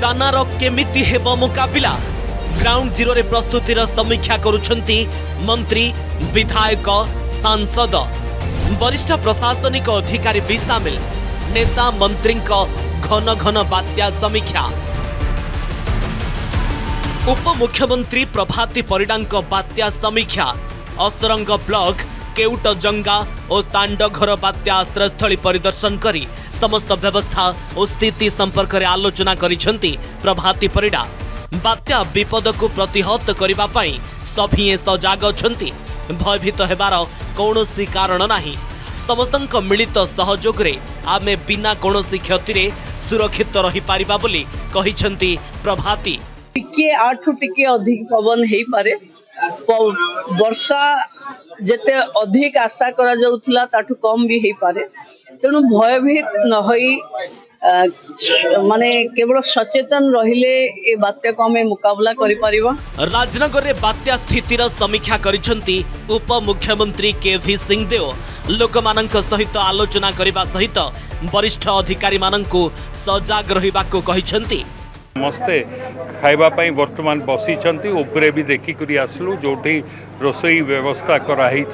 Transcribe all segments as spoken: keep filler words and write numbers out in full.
दानार केमिति हेबो मुकाबिला ground zero रे प्रस्तुतिर समीक्षा करुछंती मंत्री विधायक सांसद वरिष्ठ प्रशासनिक अधिकारी भी सामिल नेता मंत्री घन घन बात्या समीक्षा उप मुख्यमंत्री प्रभाती परिडा बात्या समीक्षा असरंग ब्लॉक केउट जंगा और तांडघर बात्या आश्रयस्थली परिदर्शन करी समस्त व्यवस्था और स्थिति संपर्क में आलोचना करिसेंती प्रभाती परिडा बात्या विपद को प्रतिहत करबा पई सभिए सजाग अछंती भयभीत हेबार कौनसी कारण नाही समस्तक मिलित सहयोग रे आमे बिना कौनसी क्षति रे सुरक्षित रही पारिबा बोली कहिसेंती प्रभाती टिके आठु टिके अधिक पवन हेई पारे वर्षा जेते अधिक आशा करा जाउथला ताठु कम भी हेई पारे तेणु भयभीत न होई माने केवल सचेतन रहिले ए बात्या को हमें मुकाबला करि परिबा। राजनगर रे बात्या स्थितिर समीक्षा करिसेंती उप मुख्यमंत्री केवी सिंहदेव लोकमानंक सहित आलोचना करिबा सहित वरिष्ठ अधिकारी मानंकु सजाग रहिबा को कहिसेंती समस्ते खाइबा पई वर्तमान बसी उपरे भी देखी करी आसलु जोठी रोसई व्यवस्था कराई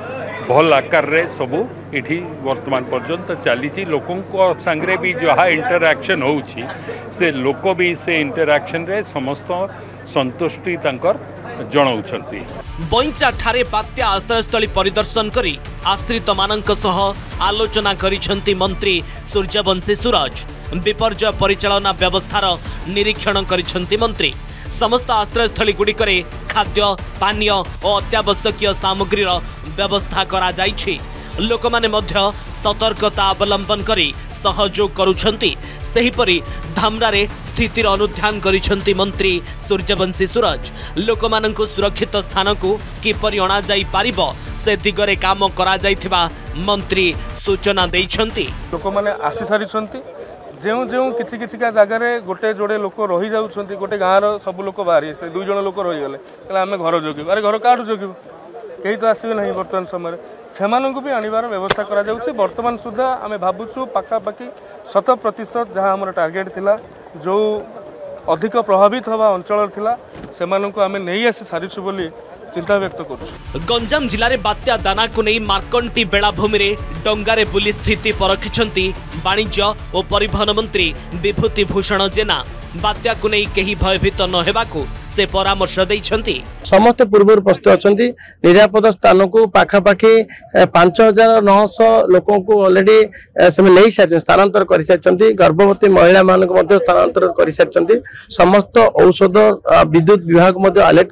भल आकार रे सबू इठी वर्तमान पर्यंत चली लोकों संगे भी जहाँ इंटरैक्शन होउछि से लोक भी से इंटरैक्शन रे समस्त संतुष्टि तंकर जणाउछंती। बईचा ठारे बात्या आश्रयस्थली परिदर्शन करी आश्रित मानंक सह आलोचना करिसेंती मंत्री सूर्यवंशी सूरज विपर्य परिचालना व्यवस्थार निरीक्षण करिसेंती मंत्री समस्त आश्रयस्थली गुड़िकरे खाद्य पानीय और अत्यावश्यक सामग्रीर व्यवस्था करा जाइछि लोक माने मध्य सतर्कता अवलंबन करी सहयोग करुछंती सेहिपरि धामरारे स्थितिर अनुध्यान करिछंती मंत्री सूर्यवंशी सूरज लोक मानंकु सुरक्षित स्थान को किपरि अणा जाई पारिबो से दिगरे काम करा जाइथिबा मंत्री सूचना दैछंती लोक माने आसी सारिछंती जो जो किसी किसी का जगह गोटे जोड़े लोक रही जाउछंती गोटे गाँव सब लोक बाहरी से दुई जन लोक रही गले आम घर जोगिब अरे घर काठू जोगिब कहीं तो आसबे ना बर्तमान समय से भी आनिबार व्यवस्था करा जाउछि वर्तमान सुधा आम भावुँ पाखापाखि शत प्रतिशत जहाँ आम टार्गेट थिला जो अधिक प्रभावित हवा अंचल थिला सेमानंकु आम नहीं आसी सारिछु बोली चिंता व्यक्त करूछु। गंजाम जिले में बात्या दाना को नहीं मार्कंटी बेलाभूमि रे डंगारे बुली स्थिति परखिछंती वाणिज्य और परिवहन मंत्री विभूति भूषण जेना बात्या को नहीं कहीं भयभीत न हेबाकू से परामर्श दैछंती समस्त पूर्व प्रस्तुत अच्छी निरापद स्थान को पाखापाखि पांच हजार नौश लोक अलरेडी से नहीं सारी स्थानांतर कर सारी गर्भवती महिला मान स्थानांतर कर सारी समस्त औषध विद्युत विभाग अलर्ट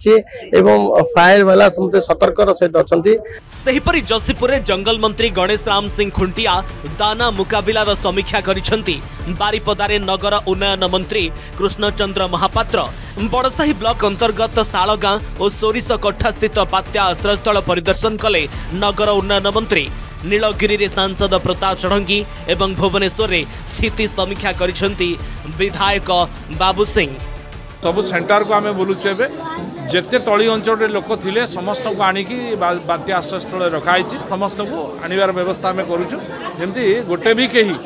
कर फायर वाला समस्त सतर्क सहित अच्छा। जसीपुर जंगल मंत्री गणेश राम सिंह खुंटिया दाना मुकाबिलार समीक्षा करिसेंती बारिपदारे नगर उन्नयन मंत्री कृष्णचंद्र महापात्र बड़साही ब्लॉक अंतर्गत सालगां और सोरिश कट्ठा स्थित बात्या आश्रयस्थल परिदर्शन कले नगर उन्नयन मंत्री नीलगिरी रे सांसद प्रताप षडंगी एवं भुवनेश्वर रे स्थिति समीक्षा करिसेंती विधायक बाबू सिंह सब सेंटर को आम बोलुचे जेते तली अंचल लोक थिले समस्त को आनिकी बात्या आश्रयस्थल रखाई समस्त को आनिबार व्यवस्था आम करूछु जेमती गोटे भी कहीं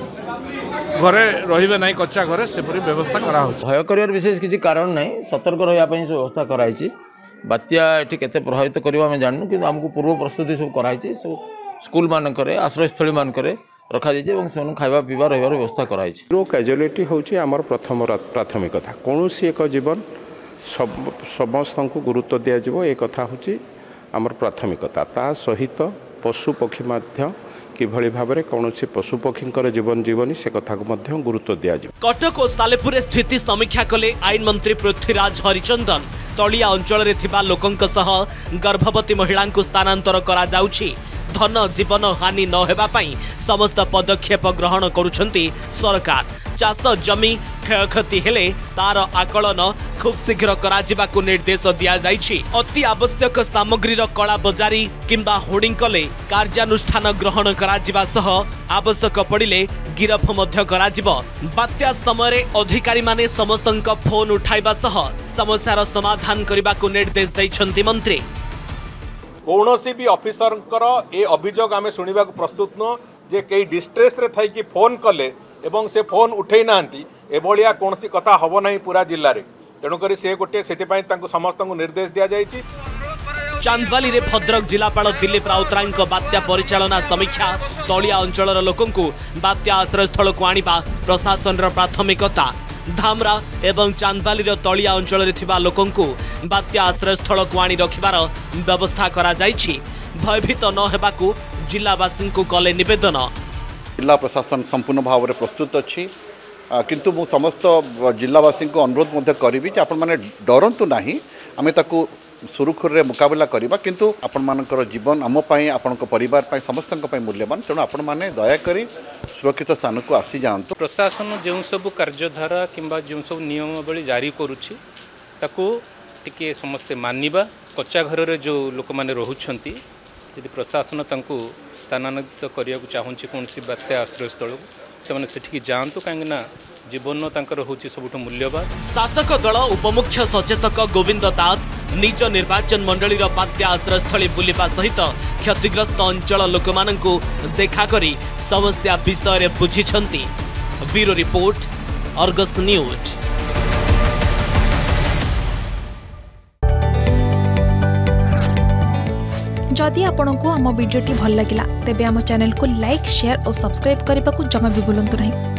घरे रहिबे नहीं कच्चा घरे सेपरी व्यवस्था करा हो भय कर विशेष किसी कारण नहीं सतर्क रहा व्यवस्था कराई बात्या ये केते प्रभावित करवा आम जानू कि आमको पूर्व प्रस्तुति सब कराई सब स्कूल मानक आश्रयस्थली मानक रखा जाए खाଇବା पीवा रही व्यवस्था कराई जीरो कैजुअलिटी होची आमर प्रथम प्राथमिकता कौन सी एक जीवन समस्त को गुरुत्व दि जाव एक कथा होची आमर प्राथमिकता ता सहित पशु पक्षी माध्य किभली भाबरे कौनसी पशु पक्षी जीवन जीवनी से कथा को मध्य गुरुत्व दिया जाए। कटक और सालेपुर स्थिति समीक्षा कले आईन मंत्री पृथ्वीराज हरिचंदन तलिया अंचल रे थिबा लोकंक सह गर्भवती महिला को स्थानांतर करा जाउछि धन जीवन हानि न हेबा पई समस्त पदक्षेप ग्रहण करुछंती सरकार चाष जमी क्षयक्षति हेले तार आकलन खूब शीघ्र करा जिबाकु निर्देश दिया जाइछि अति आवश्यक सामग्रीर कला बजारी किंबा होर्डिंग कले कार्यानुष्ठान ग्रहण करा जिबा सह आवश्यक पड़िले गिरफ मध्य करा जिवो बात्या समय अधिकारी माने समस्तक फोन उठाइबा सह समस्यार समाधान करबाकु निर्देश दैछंती मंत्री कौनसी भी ऑफिसर ए अभियोग आम शुणा प्रस्तुत नुह जे कई डिस्ट्रेस रे थी फोन कले एवं से फोन उठे ना एभलिया कौन कथा हम ना पूरा जिले में तेणुक से गोटे से समस्त निर्देश दि जाएगी। चांदवाली रे भद्रक जिलापाल दिलीप राउतराय बात्या परिचालना समीक्षा तलिया अंचल लोकंकु बात्या आश्रयस्थल को आनिबा प्रशासन प्राथमिकता। धामरा एवं चांदवाली तलिया अंचल लोकंकु बात्या आश्रयस्थल को आनी रखिबार व्यवस्था करा जाइछि। भयभीत न हेबाकु जिलावासी को कले निवेदन। जिला प्रशासन संपूर्ण भाव में प्रस्तुत अच्छी किंतु मु समस्त जिलावासी को अनुरोध करी आपण मैंने डरंतु नहीं आम ताकू सुरुखुर रे मुकाबला करवा किंतु आपण मानकर जीवन आम आपण परिवार समस्त मूल्यवान तेणु आपण मैंने दयाकोरी सुरक्षित स्थान को आसी जातु। प्रशासन जो सब कार्यधारा किंबा जो सब नियमावली जारी करुच्ची ताकू टिके समस्ते मानिबा। कच्चा घर जो लोक मैंने रोचंती यदि प्रशासन तांको स्थानांतरित करने को चाहूँगी कौन सी बात्या आश्रयस्थल से जातु कहीं जीवन तांकर होची सबुठु मूल्यवान। शासक दल उपमुख्य सचेतक गोविंद दास निज निर्वाचन मंडलीर बात्या आश्रयस्थली बुलिबा सहित क्षतिग्रस्त अंचल लोक माननकु देखा करी समस्या विषय रे बुझिछंती। Bureau report Argus news. जदि आपंक आम भिडी भल लगा तेब आम चैनल को लाइक शेयर और सब्सक्राइब करने को जमा भी भूलु नहीं।